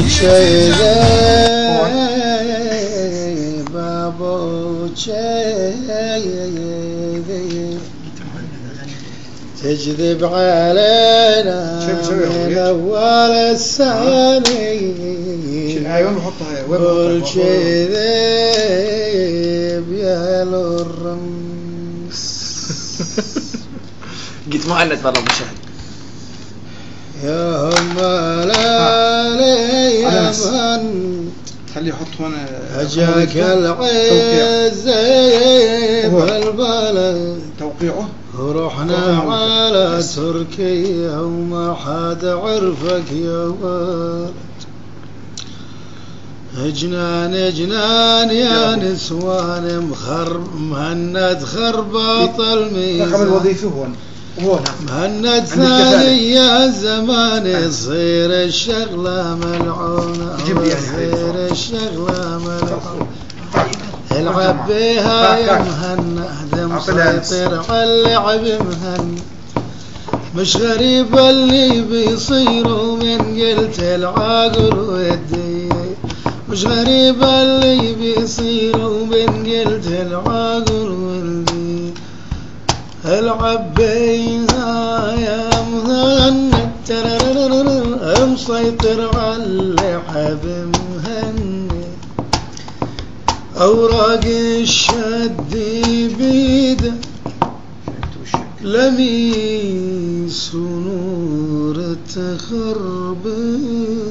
شيب ابو شيب تجذب علينا من اول الثاني والكذب يا الرمس. قلت مؤنث برا المشاهد. يا هم اليمن خليه يحط هنا اجاك العز بالبلد توقيعه ورحنا على تركيا وما حد عرفك يا ولد. جنان جنان يا نسوان مهند خرباط الميزان. رقم الوظيفي هون مهند ثاني يا زمان يصير الشغلة ملعونة يصير الشغلة ملعونة. العب بها يا مهند مسيطر على اللعب مهند. مش غريب اللي بيصيروا من قلت العاقل ودي. مش غريب اللي بيصيروا من قلت العاقل ودي. العب بيها يا مهند مسيطر على اللعب مهند. أوراق الشد بيده لميس نور تخربط.